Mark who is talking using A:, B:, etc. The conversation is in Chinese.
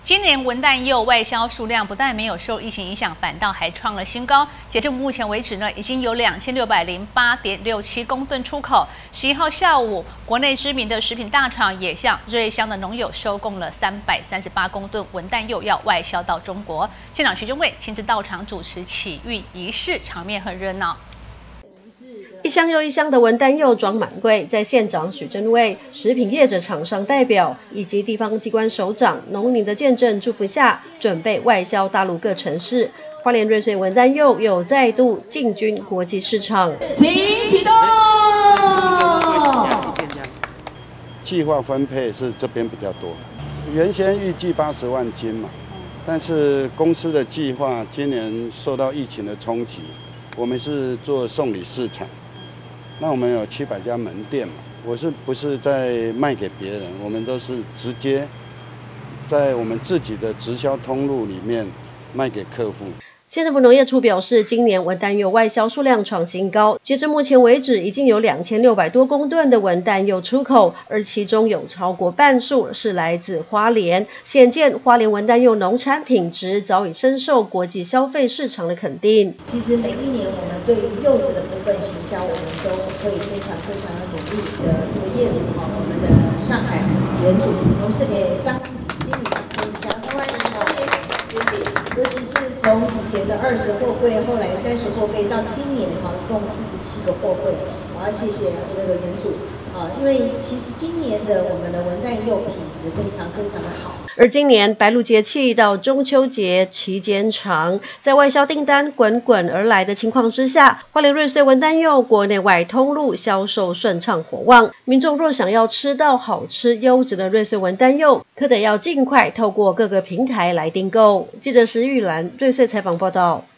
A: 今年文旦柚外销数量不但没有受疫情影响，反倒还创了新高。截至目前为止呢，已经有2608.67公吨出口。11号下午，国内知名的食品大厂也向瑞香的农友收供了338公吨文旦柚，要外销到中国。现场徐中贵亲自到场主持启运仪式，场面很热闹。
B: 一箱又一箱的文旦柚装满柜，在县长许正卫、食品业者厂商代表以及地方机关首长、农民的见证祝福下，准备外销大陆各城市。花莲瑞穗文旦柚又再度进军国际市场。
C: 请启动。
D: 计划分配是这边比较多，原先预计80万斤嘛，但是公司的计划今年受到疫情的冲击，我们是做送礼市场。 那我们有700家门店嘛，我是不是在卖给别人？我们都是直接在我们自己的直销通路里面卖给客户。
B: 县政府农业处表示，今年文旦柚外销数量创新高，截至目前为止，已经有2600多公吨的文旦柚出口，而其中有超过半数是来自花莲，显见花莲文旦柚农产品质早已深受国际消费市场的肯定。
E: 其实每一年我们对于柚子的部分行销，我们都会非常的努力的。这个业主哈，我们的上海原主，我们是给张经理掌声一下，欢迎经理。尤其是从以前的20货柜，后来30货柜，到今年哈，一共47个货柜。我要谢谢那个原主啊，因为其实今年的我们的文旦柚品质非常的好。
B: 而今年白露节气到中秋节期间长，在外销订单滚滚而来的情况之下，花莲瑞穗文旦柚国内外通路销售顺畅火旺。民众若想要吃到好吃优质的瑞穗文旦柚，可得要尽快透过各个平台来订购。记者石玉兰瑞穗采访报道。